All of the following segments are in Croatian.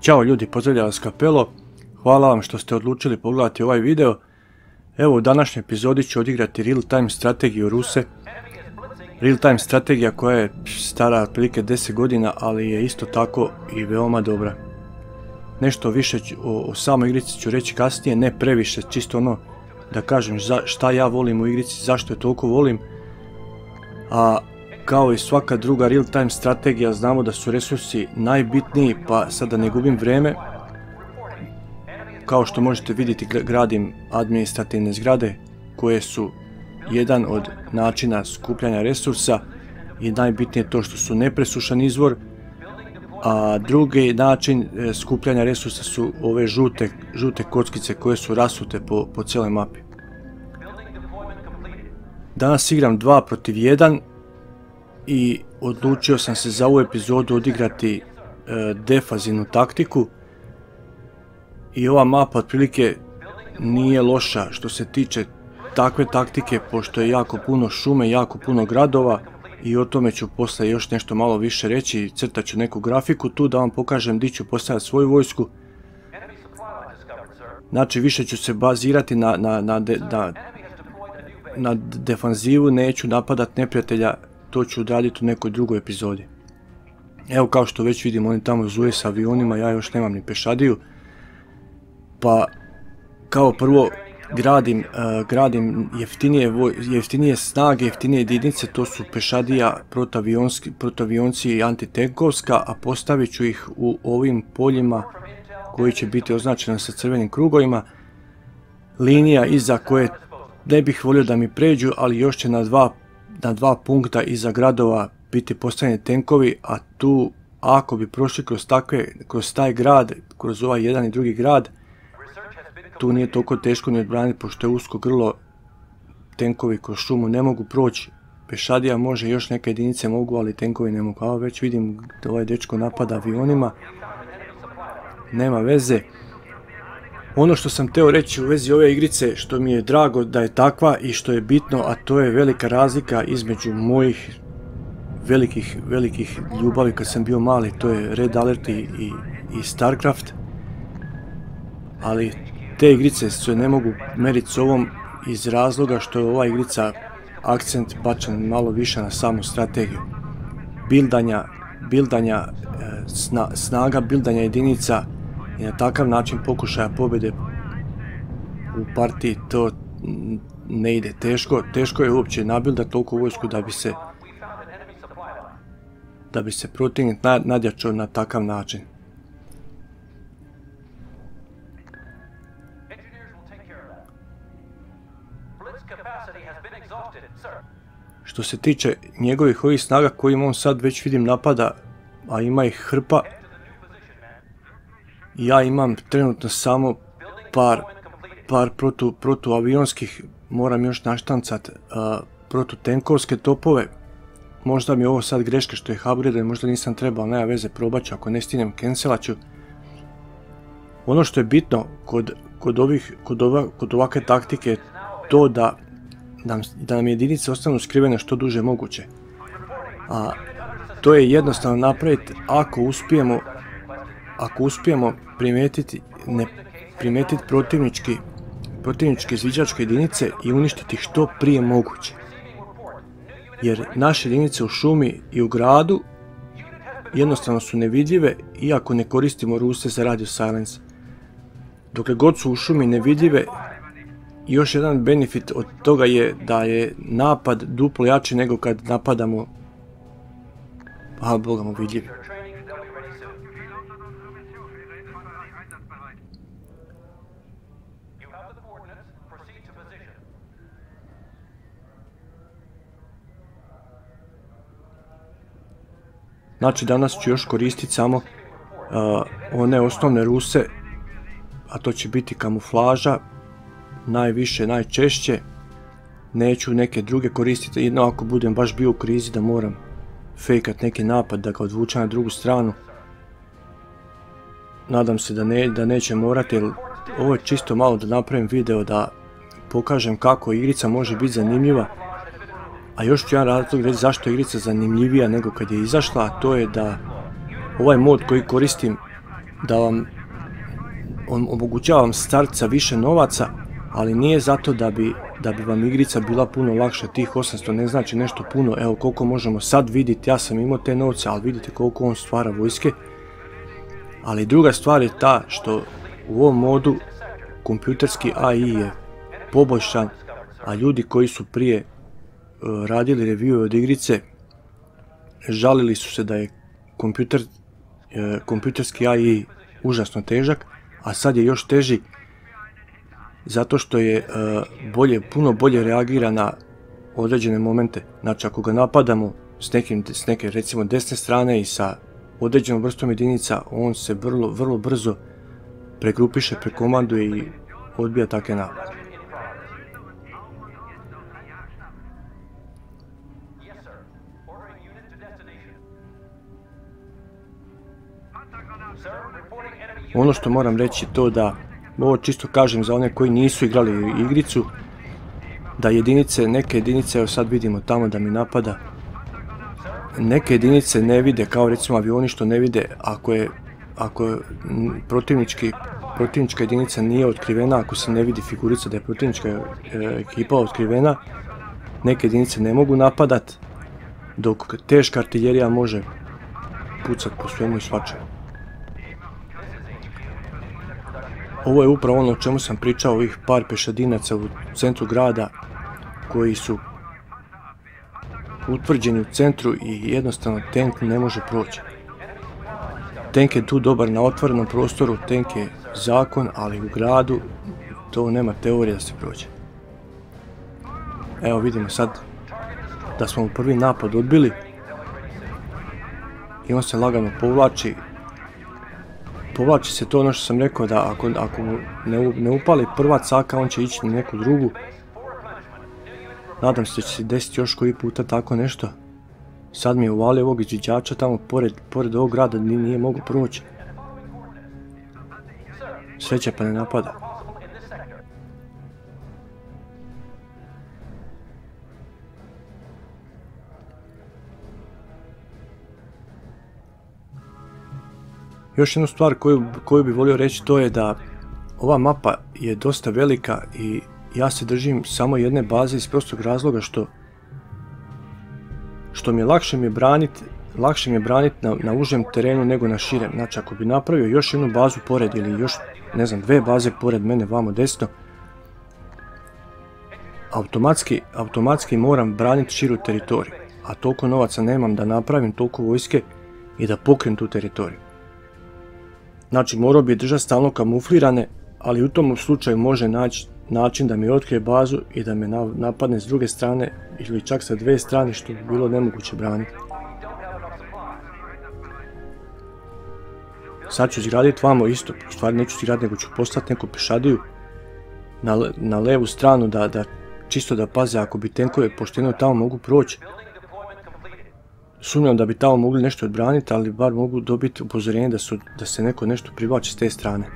Ćao ljudi, pozdravljam vas Kapelo, hvala vam što ste odlučili pogledati ovaj video. Evo u današnjoj epizodi ću odigrati real time strategiju Ruse. Real time strategija koja je stara otprilike 10 godina, ali je isto tako i veoma dobra. Nešto više o samoj igrici ću reći kasnije, ne previše, čisto ono da kažem šta ja volim u igrici, zašto je toliko volim. A kao i svaka druga real time strategija znamo da su resursi najbitniji, pa sad da ne gubim vrijeme. Kao što možete vidjeti gradim administrativne zgrade koje su jedan od načina skupljanja resursa i najbitnije je to što su nepresušan izvor, a drugi način skupljanja resursa su ove žute kockice koje su rasute po cijeloj mapi. Danas igram 2 protiv 1 i odlučio sam se za ovu epizodu odigrati defazivnu taktiku. I ova mapa otprilike nije loša što se tiče takve taktike, pošto je jako puno šume, jako puno gradova i o tome ću poslije još nešto malo više reći. Crtat ću neku grafiku tu da vam pokažem gdje ću postaviti svoju vojsku. Znači više ću se bazirati na defanzivu, neću napadat neprijatelja, to ću odraditi u nekoj drugoj epizodi. Evo kao što već vidim, oni tamo zuje s avionima, ja još nemam ni pešadiju. Pa kao prvo gradim jeftinije snage, jeftinije jedinice, to su pešadija, protavionci i antitenkovska, a postavit ću ih u ovim poljima koji će biti označeni sa crvenim krugovima. Linija iza koje ne bih volio da mi pređu, ali još će na dva punkta iza gradova biti postavljeni tenkovi, a tu ako bi prošli kroz taj grad, kroz ovaj jedan i drugi grad, tu nije toliko teško ni odbraniti, pošto je usko grlo, tenkovi kroz šumu ne mogu proći. Pešadija može, još neke jedinice mogu, ali tenkovi ne mogu. A već vidim da ovaj dečko napada avionima. Nema veze. Ono što sam teo reći u vezi ove igrice, što mi je drago da je takva i što je bitno, a to je velika razlika između mojih velikih ljubavi kad sam bio mali, to je Red Alert i Starcraft. Ali te igrice se ne mogu meriti s ovom iz razloga što je ova igrica akcent bačen malo više na samu strategiju. Snaga bildanja jedinica i na takav način pokušaja pobjede u partiji to ne ide. Teško je uopće nabildati toliko vojsku da bi se protivnik nadjačao na takav način. Što se tiče njegovih ovih snaga kojim on sad već vidim napada, a ima ih hrpa, ja imam trenutno samo par protuavionskih, moram još naštancat protutenkovske topove. Možda mi je ovo sad greška što je upgrade, možda nisam trebao, nema veze, probat ću, ako ne stignem cancelat ću. Ono što je bitno kod ovakve taktike je to da nam jedinice ostanu skrivene što duže moguće. A to je jednostavno napraviti ako uspijemo primijetiti protivničke izviđačke jedinice i uništiti što prije moguće. Jer naše jedinice u šumi i u gradu jednostavno su nevidljive iako ne koristimo Ruse za radio silence. Dokle god su u šumi nevidljive, još jedan benefit od toga je da je napad duplo jači nego kad napadamo bogamo vidljivi. Znači danas ću još koristiti samo one osnovne Ruse, a to će biti kamuflaža, najviše, najčešće. Neću neke druge koristiti, jedno ako budem baš bio u krizi da moram fejkat neki napad da ga odvučem na drugu stranu. Nadam se da neće morati, jer ovo je čisto malo da napravim video da pokažem kako igrica može biti zanimljiva. A još ću jedan razlog reći zašto je igrica zanimljivija nego kad je izašla, a to je da ovaj mod koji koristim da vam omogućava start sa više novaca, ali nije zato da bi vam igrica bila puno lakša. Tih 800 ne znači nešto puno. Evo koliko možemo sad vidjeti, ja sam imao te novce, ali vidite koliko on stvara vojske. Ali druga stvar je ta što u ovom modu kompjuterski AI je poboljšan, a ljudi koji su prije radili review od igrice žalili su se da je kompjuterski AI užasno težak, a sad je još teži zato što je puno bolje reagira na određene momente. Znači ako ga napadamo s neke recimo desne strane i sa određenom vrstom jedinica, on se vrlo brzo pregrupiše, prekomanduje i odbija takve napade. Ono što moram reći je to da, ovo čisto kažem za one koji nisu igrali igricu, da neke jedinice, evo sad vidimo tamo da mi napada, neke jedinice ne vide, kao recimo avioni što ne vide ako je protivnička jedinica nije otkrivena, ako se ne vidi figurica da je protivnička ekipa otkrivena, neke jedinice ne mogu napadat, dok teška artiljerija može pucat po svemu i svačemu. Ovo je upravo ono o čemu sam pričao, ovih par pešadinaca u centru grada koji su utvrđeni u centru i jednostavno tank ne može proći. Tank je tu dobar na otvorenom prostoru, tank je zakon, ali u gradu to nema teorije da se prođe. Evo vidimo sad da smo u prvi napad odbili i on se lagano povlači. Povlači se to ono što sam rekao, da ako ne upali prva caka, on će ići na neku drugu. Nadam se da će se desiti još koji puta tako nešto. Sad mi je uvalio ovog izviđača tamo pored ovog grada, nije mogu proći. Sreće pa ne napada. Još jednu stvar koju bi volio reći, to je da ova mapa je dosta velika i ja se držim samo jedne baze iz prostog razloga što mi je lakše mi je braniti na užem terenu nego na širem. Znači ako bi napravio još jednu bazu pored ili još ne znam 2 baze pored mene vamo desno, automatski moram braniti širu teritoriju, a toliko novaca nemam da napravim toliko vojske i da pokrim tu teritoriju. Znači morao bi držati stalno kamuflirane, ali u tom slučaju može naći način da mi otkrije bazu i da me napadne s druge strane ili čak sa 2 strane, što bi bilo nemoguće braniti. Sad ću izgraditi vamo isto, u stvari neću izgraditi nego ću poslati neku pešadiju na levu stranu čisto da paze ako bi tenkove pošteno tamo mogu proći. Sumnjam da bi tamo mogli nešto odbraniti, ali bar mogu dobiti upozorenje da se neko nešto privlači s te strane.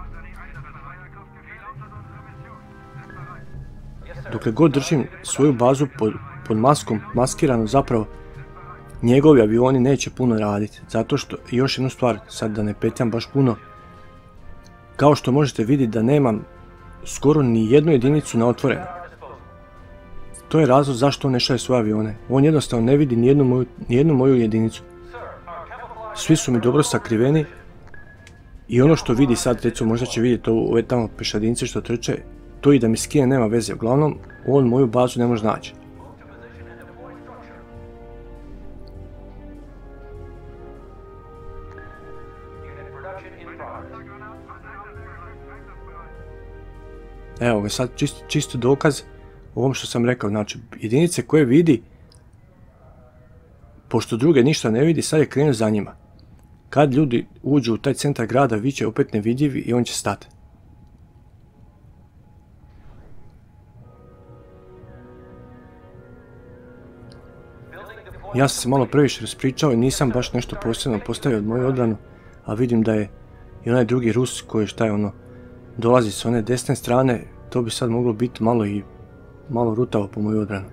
Dokle god držim svoju bazu pod maskom, maskirano, zapravo njegovi avioni neće puno raditi. Zato što, još jednu stvar, sad da ne petljam baš puno, kao što možete vidjeti da nemam skoro ni jednu jedinicu na otvorenu. To je razlog zašto on ne šalje svoje avione. On jednostavno ne vidi nijednu moju jedinicu. Svi su mi dobro sakriveni i ono što vidi sad, recimo možda će vidjeti ove tamo pešadince što trče, to i da mi skine nema veze. Uglavnom, on moju bazu ne može naći. Evo ga sad čisto dokaz ovom što sam rekao, znači jedinice koje vidi, pošto druge ništa ne vidi, sad je krenuo za njima. Kad ljudi uđu u taj centar grada, vi će opet nevidljivi i on će stati. Ja sam se malo previše raspričao i nisam baš nešto posebno postavio od moju odbranu, a vidim da je i onaj drugi Rus koji dolazi s one desne strane, to bi sad moglo biti malo rutavo po moju odbranu.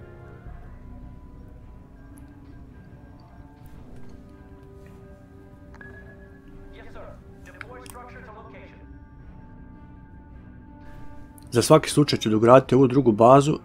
Za svaki slučaj ću dograditi ovu drugu bazu,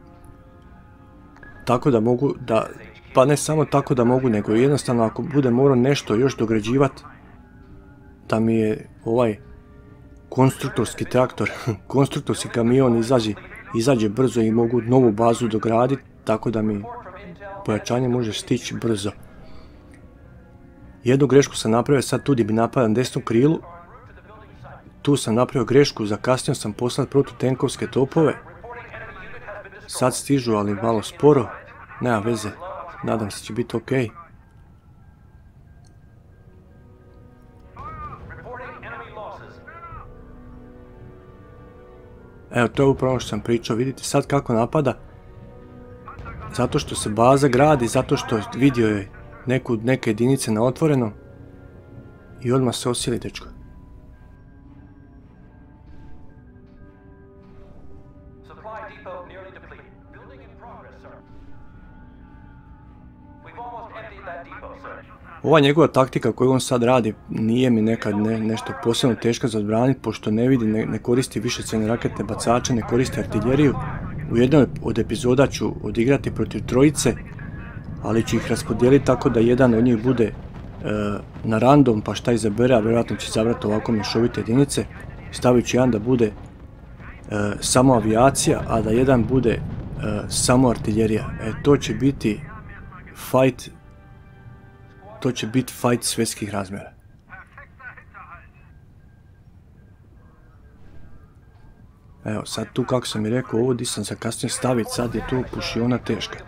tako da mogu da, pa ne samo tako da mogu, nego jednostavno ako budem morao nešto još dograđivati, da mi je ovaj konstruktorski traktor, konstruktorski kamion izađe brzo i mogu novu bazu dograditi, tako da mi pojačanje može stići brzo. Jednu grešku sam napravio, sad tu gdje bi napadao na desnom krilu, tu sam napravio grešku, zakasnio sam poslati protutenkovske topove, sad stižu, ali malo sporo, nema veze, nadam se će biti ok. Evo, to je upravo ono što sam pričao, vidite sad kako napada, zato što se baza gradi, zato što vidio je neke jedinice na otvorenom i odmah se osili, dečko. Ova njegova taktika koju on sad radi nije mi nekad nešto posebno teška za odbraniti, pošto ne vidi, ne koristi višecjevne raketne bacače, ne koristi artiljeriju. U jednoj od epizoda ću odigrati protiv trojice, ali ću ih raspodijeliti tako da jedan od njih bude na random, pa šta izabere, a vjerojatno će izabrati ovako mješovite jedinice. Stavit ću jedan da bude samo avijacija, a da jedan bude samo artiljerija. To će biti fight. To će biti fight svjetskih razmjera. Evo, sad tu kako sam i rekao, ovo di sam zakasnio staviti, sad je tu pušiona teška.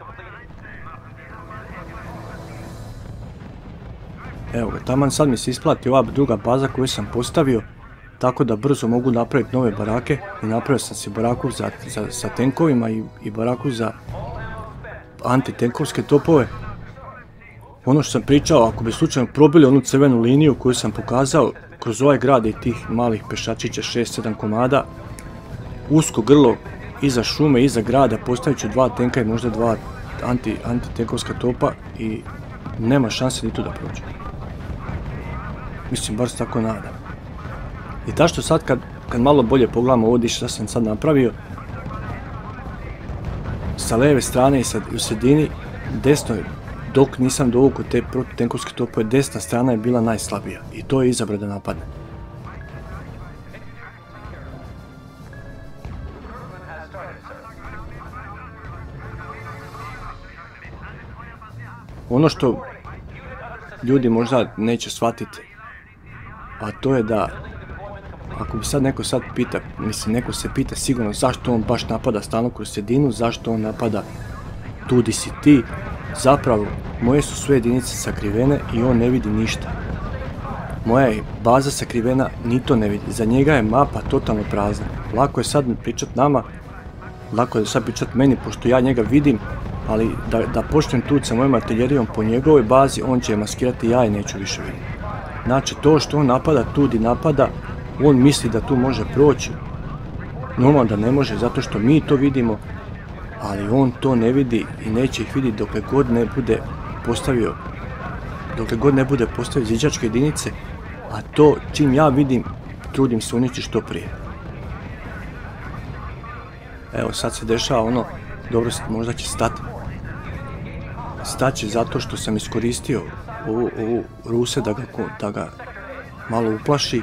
Evo ga, taman sad mi se isplati ova druga baza koju sam postavio, tako da brzo mogu napraviti nove barake. I napravio sam si baraku sa tenkovima i baraku za antitenkovske topove. Ono što sam pričao, ako bi slučajno probili onu crvenu liniju koju sam pokazao kroz ovaj grad i tih malih pešačića, 6-7 komada, usko grlo iza šume, iza grada, postavit ću 2 tenka i možda 2 antitenkovska topa i nema šanse ni tu da prođe. Mislim, bar se tako nadam. I ta što sad kad malo bolje pogledamo ovdje što sam sad napravio, sa lijeve strane i u sredini, desno, dok nisam dovukao te protutenkovske topove, desna strana je bila najslabija i to je izabrao da napadne. Ono što ljudi možda neće shvatiti, a to je da ako bi sad neko pita, mislim neko se pita sigurno zašto on baš napada stalno kroz sredinu, zašto on napada tu di si ti, zapravo moje su sve jedinice sakrivene i on ne vidi ništa. Moja je baza sakrivena, ni to ne vidi, za njega je mapa totalno prazna. Lako je sad pričat nama, lako je sad pričat meni pošto ja njega vidim, ali da počnem tu sa mojom artiljerijom po njegovoj bazi, on će je maskirati, ja je neću više vidjeti. Znači to što on napada tu di napada, on misli da tu može proći. Normalno da ne može, zato što mi to vidimo, ali on to ne vidi i neće ih vidjeti dokle god ne bude postavio ziđačke jedinice, a to čim ja vidim, trudim se uništiti što prije. Evo sad se dešava ono, dobro, možda će stati. Staće zato što sam iskoristio ovu Ruse da ga malo uplaši.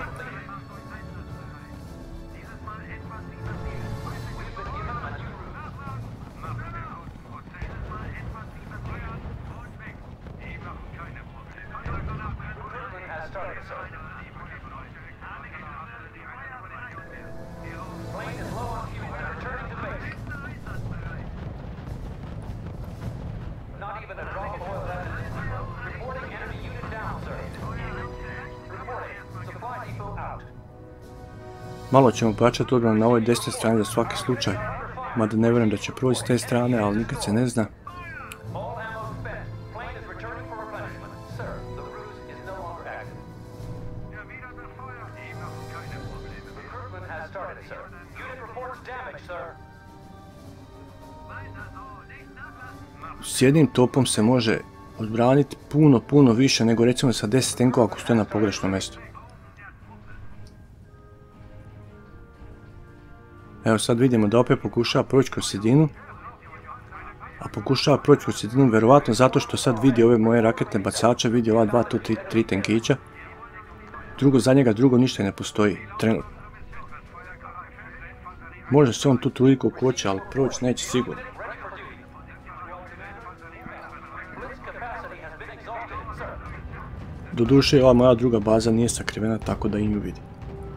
Malo ćemo pojačati odbranu na ovoj desnoj strani za svaki slučaj, mada ne vjerujem da će proći s te strane, ali nikad se ne zna. S jednim topom se može odbraniti puno više nego recimo sa 10 tenkova ako stoje na pogrešnom mjestu. Evo sad vidimo da opet pokušava proći kroz sredinu. A pokušava proći kroz sredinu vjerovatno zato što sad vidi ove moje raketne bacače, vidi ova 2, tu 3 tenkića. Drugo, za njega drugo ništa ne postoji, trenutno. Može se on tu truditi koliko hoće, ali proći neće sigurno. Doduše, ova moja druga baza nije sakrivena tako da i nju vidi.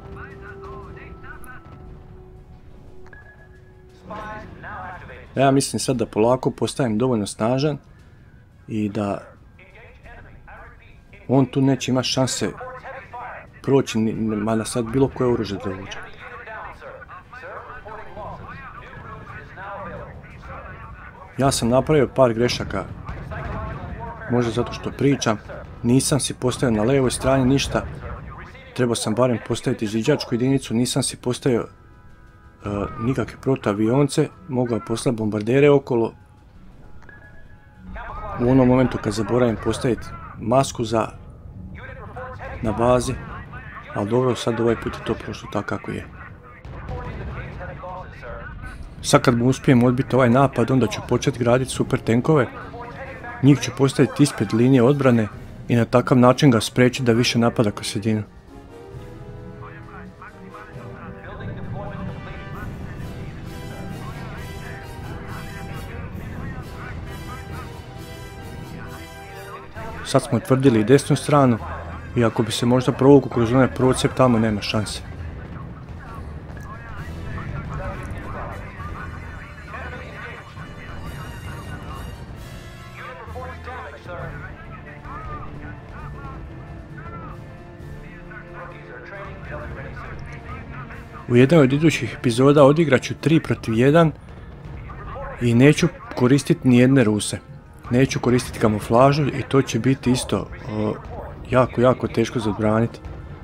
Ja mislim sad da polako postajem dovoljno snažan i da on tu neće imati šanse proći, mada sad bilo koje oružje da uđe. Ja sam napravio par grešaka, možda zato što pričam, nisam si postavio na levoj strani ništa, trebao sam barem postaviti izviđačku jedinicu, nisam si postavio nikakve protuavionce, mogao poslati bombardere okolo. U onom momentu kad zaboravim postaviti masku na bazi, ali dobro, sad ovaj put je to prošlo tako kako je. Sad kad mu uspijem odbiti ovaj napad, onda ću početi graditi super tenkove, njih ću postaviti ispred linije odbrane i na takav način ga spriječiti da više napada kroz sredinu. Sad smo utvrdili i desnu stranu i ako bi se možda provukao kroz onaj procep, tamo nema šanse. U jednoj od idućih epizoda odigrat ću 3 protiv 1 i neću koristiti ni jedne ruse. Neću koristiti kamuflažu i to će biti isto jako teško za odbraniti.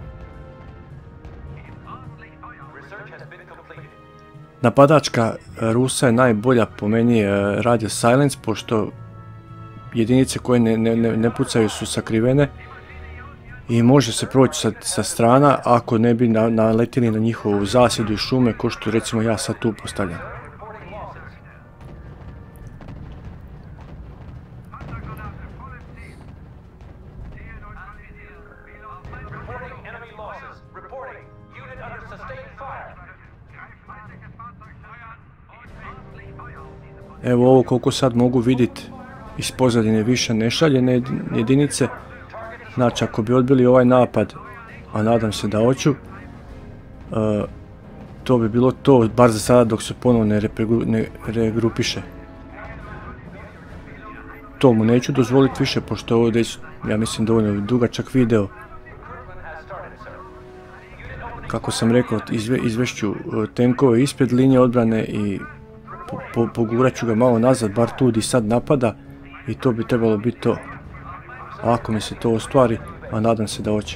Napadačka Rusa je najbolja po meni radio silence, pošto jedinice koje ne pucaju su sakrivene i može se proći sa strana ako ne bi naletili na njihovu zasjedu i šume, ko što recimo ja sad tu postavljam. Evo ovo koliko sad mogu vidjeti iz pozadine više nešaljene jedinice. Znači ako bi odbili ovaj napad, a nadam se da hoću, to bi bilo to, bar za sada dok se ponovno ne regrupiše. To mu neću dozvoliti više, pošto ovo već, ja mislim, dovoljno dugačak video. Kako sam rekao, izvešću tenkove ispred linije odbrane i pogurat ću ga malo nazad, bar tu gdje sad napada, i to bi trebalo biti to. Ako mi se to ostvari, a nadam se da hoće.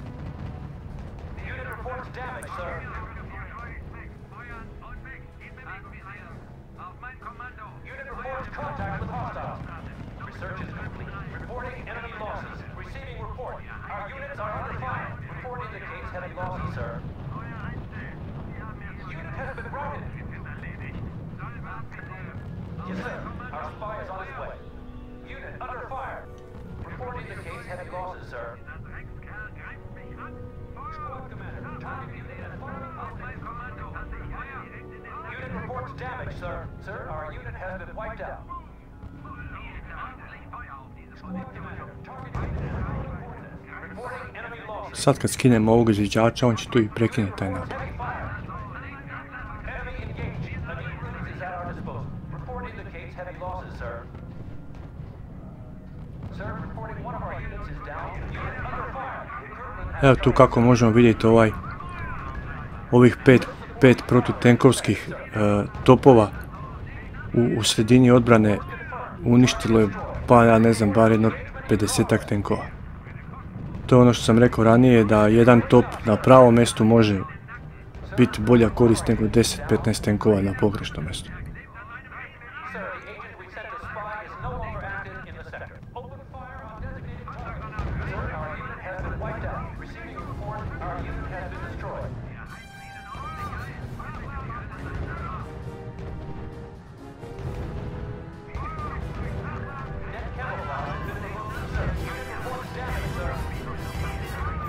Sad kad skinemo ovog izviđača, on će tu i prekinuti taj napad. Evo tu kako možemo vidjeti ovih pet protutenkovskih topova u sredini odbrane uništilo je, pa ja ne znam, bar jedno 50-ak tenkova. To je ono što sam rekao ranije, da jedan top na pravom mjestu može biti bolja korist nego 10-15 tenkova na pogrešnom mjestu.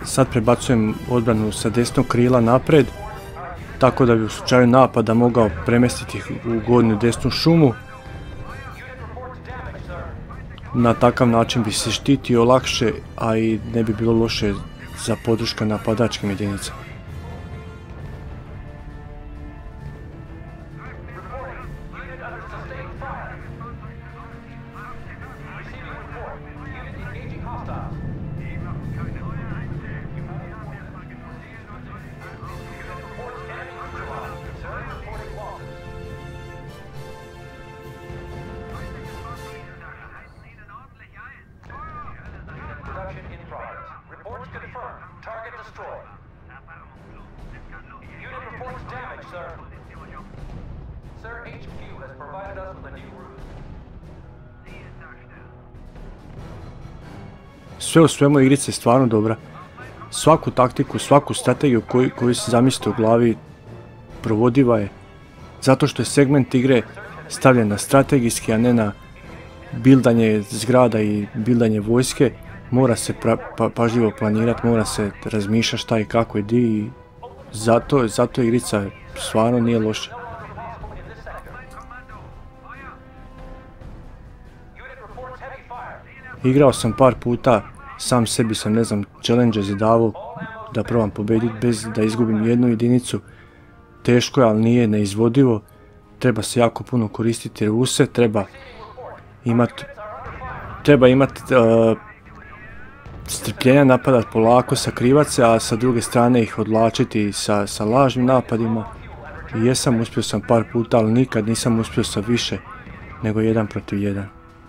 Sad prebacujem odbranu sa desnog krila napred, tako da bi u slučaju napada mogao premestiti ih u gornju desnu šumu. Na takav način bi se štitio lakše, a i ne bi bilo loše za podrška napadačkim jedinicama. Sve u svemu igrica je stvarno dobra. Svaku taktiku, svaku strategiju koju se zamislite u glavi provodiva je, zato što je segment igre stavljen na strategijski, a ne na bildanje zgrada i bildanje vojske. Mora se pažljivo planirati, mora se razmišljati šta i kako i di, i zato igrica stvarno nije loša. Igrao sam par puta, sam sebi sam, ne znam, challenge zadavao da probam pobijediti bez da izgubim jednu jedinicu. Teško je, ali nije neizvodivo. Treba se jako puno koristiti ruse, treba imati strpljenja, napadat polako, sakrivat se, a sa druge strane ih odlačiti sa lažnim napadima. I jesam, uspio sam par puta, ali nikad nisam uspio sa više nego 1 protiv 1.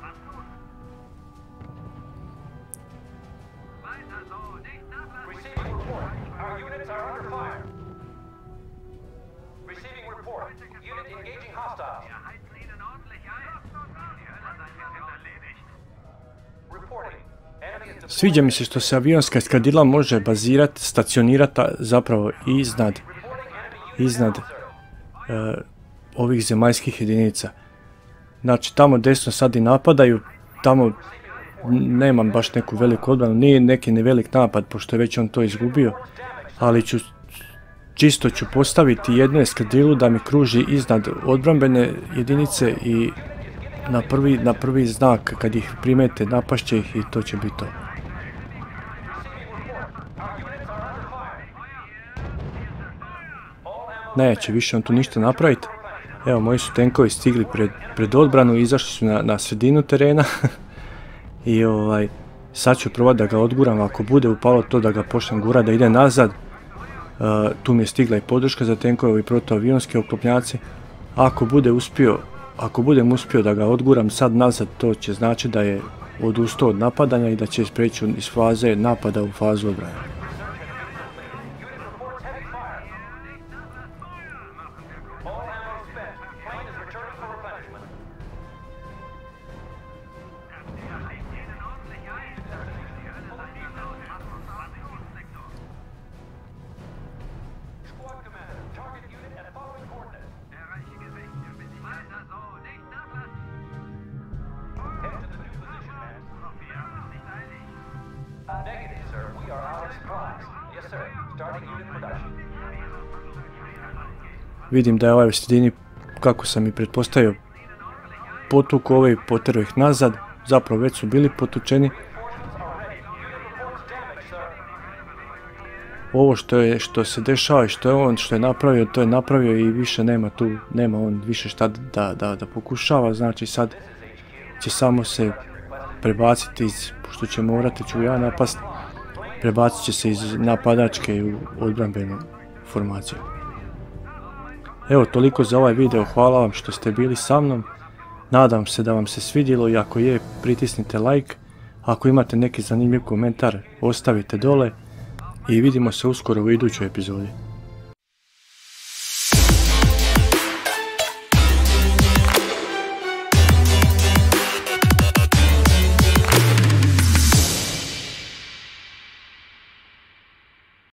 Sviđa mi se što se avionska eskadrila može bazirati, stacionirati zapravo iznad ovih zemaljskih jedinica. Znači tamo desno sad i napadaju, tamo nemam baš neku veliku odbranu, nije neki nevelik napad pošto je već on to izgubio, ali čisto ću postaviti jednu eskadrilu da mi kruži iznad odbrambene jedinice i na prvi znak kad ih primete napašće ih i to će biti to. Neće više on tu ništa napraviti. Evo, moji su tenkovi stigli pred odbranu i izašli su na sredinu terena. I sad ću probati da ga odguram, ako bude upalo to da ga počnem gurati da ide nazad. Tu mi je stigla i podrška za tenkove i protuavionski oklopnjaci. Ako budem uspio da ga odguram sad nazad, to će znači da je odustao od napadanja i da će preći iz faze napada u fazu obrane. Vidim da je ovaj u sredini, kako sam i pretpostavio, potuku ove i potjerao ih nazad, zapravo već su bili potučeni. Ovo što se dešava i što je on što je napravio, to je napravio i više nema on više šta da pokušava, znači sad će samo se prebaciti pošto će morati ću ja napast, prebacit će se iz napadačke u odbrambenu formaciju. Evo, toliko za ovaj video, hvala vam što ste bili sa mnom, nadam se da vam se svidjelo i ako je, pritisnite like, ako imate neki zanimljiv komentar, ostavite dole i vidimo se uskoro u idućoj epizodi.